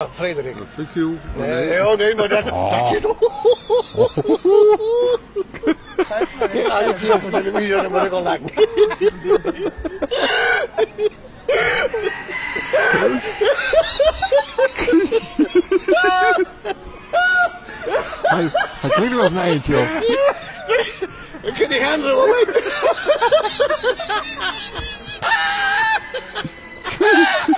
Frederik. Fuck you. Nee, oh nee, maar dat je toch. Ja, ik zie op de televisie, dan moet ik al lachen. Hij klinkt wel als een eentje, joh. Ik kan die gaan zo wel.